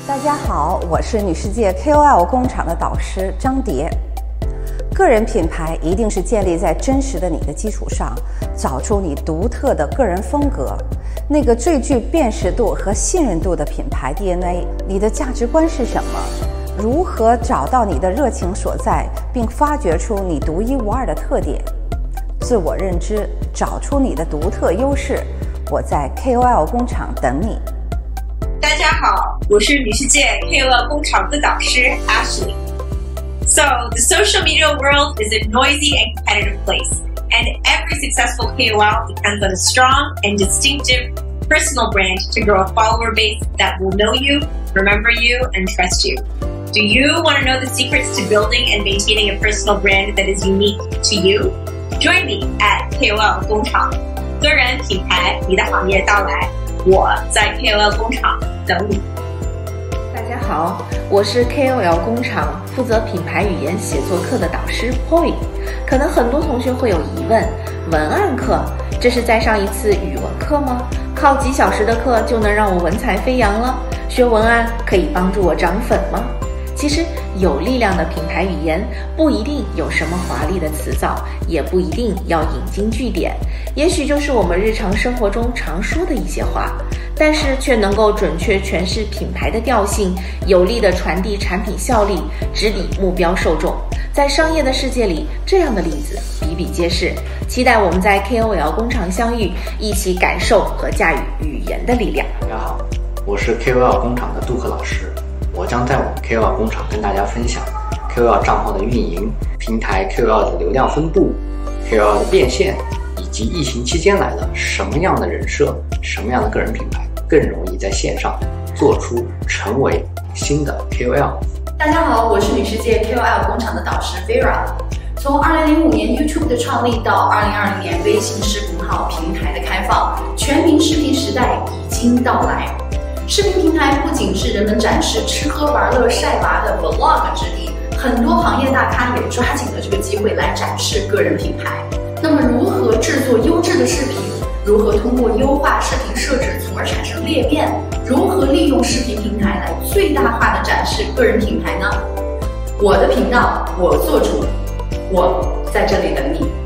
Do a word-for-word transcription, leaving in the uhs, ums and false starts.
大家好，我是女世界 K O L 工厂的导师张蝶。个人品牌一定是建立在真实的你的基础上，找出你独特的个人风格，那个最具辨识度和信任度的品牌 D N A。你的价值观是什么？如何找到你的热情所在，并发掘出你独一无二的特点？自我认知，找出你的独特优势。我在 K O L 工厂等你。 大家好，我是女世界 K O L 工厂的导师 Ashley。So, the social media world is a noisy and competitive place, and every successful K O L depends on a strong and distinctive personal brand to grow a follower base that will know you, remember you, and trust you. Do you want to know the secrets to building and maintaining a personal brand that is unique to you? Join me at K O L 工厂，个人品牌，你的行业到来。我在 K O L 工厂等你。 大家好，我是 K O L 工厂负责品牌语言写作课的导师 Poi。可能很多同学会有疑问，文案课，这是在上一次语文课吗？靠几小时的课就能让我文采飞扬了？学文案可以帮助我涨粉吗？其实有力量的品牌语言不一定有什么华丽的词藻，也不一定要引经据典，也许就是我们日常生活中常说的一些话，但是却能够准确诠释品牌的调性，有力地传递产品效力，直抵目标受众。在商业的世界里，这样的例子比比皆是。期待我们在 K O L 工厂相遇，一起感受和驾驭语言的力量。 大家好，我是 K O L 工厂的杜克老师。我将在我们 K O L 工厂跟大家分享 K O L 账号的运营、平台 K O L 的流量分布、K O L 的变现，以及疫情期间来了什么样的人设、什么样的个人品牌更容易在线上做出成为新的 K O L。 大家好，我是女世界 K O L 工厂的导师 Vera。从二零零五年 YouTube 的创立到二零二零年微信视频号平台的开放，全民视频时代已经到来。视频平台不仅是人们展示吃喝玩乐晒娃的 vlog 之地，很多行业大咖也抓紧了这个机会来展示个人品牌。那么如何制作优质的视频？如何通过优化视频设置从而产生裂变？如何利用视频平台来最大化的展示个人品牌呢？我的频道我做主，我在这里等你。